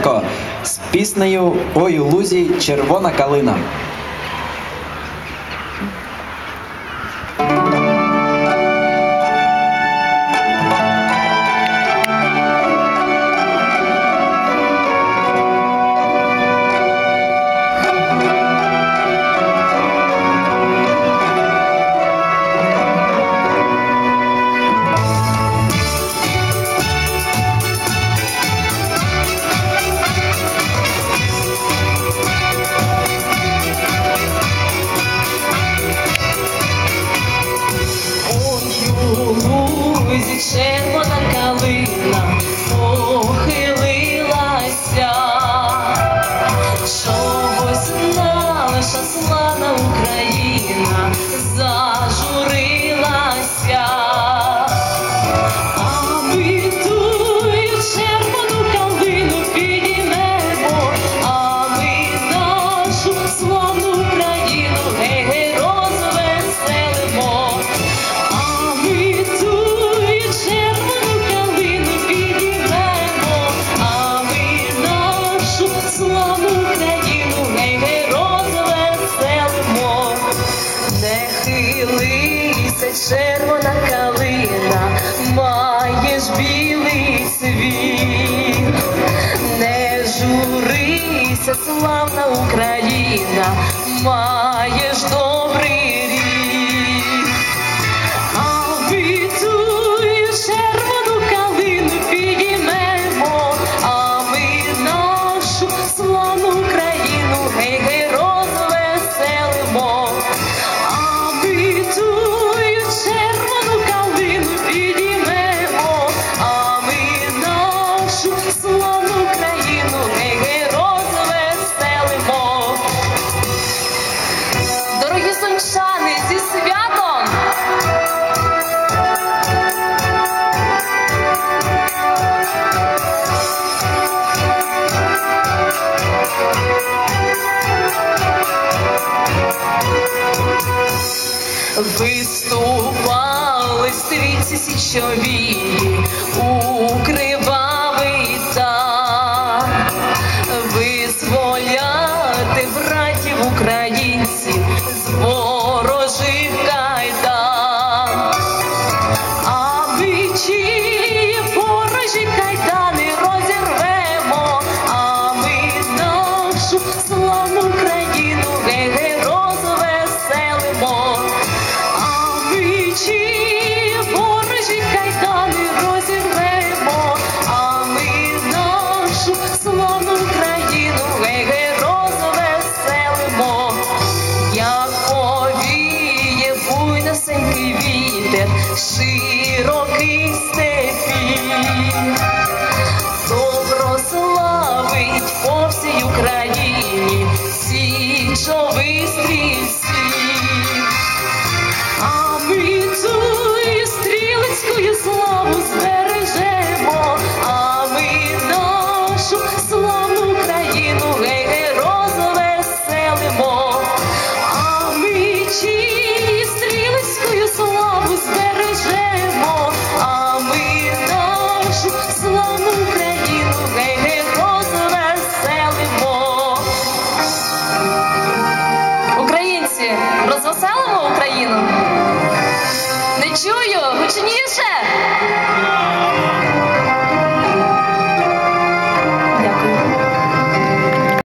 Ткаченко з піснею «Ой у лузі червона калина». Червона калина похилилася, чогось наша славна Україна зажурилася. А ми тую червону калину підіймемо, а ми нашу славну Україну гей-гей розвеселимо. А ми тую червону калину підіймемо, а ми нашу славну Україну гей-гей розвеселимо. Не хилися, червона калина, маєш білий цвіт. Не журися, славна Україна, маєш добрий рік. А ми тую червону калину підіймемо, а ми нашу славну Україну гей-гей розвеселимо. А ми тую червону калину підіймемо, а ми нашу славну Україну гей-гей розвеселимо. Дорогі сумчани, зі святом! Виступали стрільці січові у кривавий так, визволяти братів українців з ворожих кайдан. А ми чиї ворожі кайдани розірвемо, а ми нашу славну Україну гей-гей розвеселимо. А ми чиї ворожі кайдани розірвемо, а ми нашу славну Україну гей-гей розвеселимо. Як повіє буйносенький вітер широкий степів, добро славить по всій Україні січових стрільців.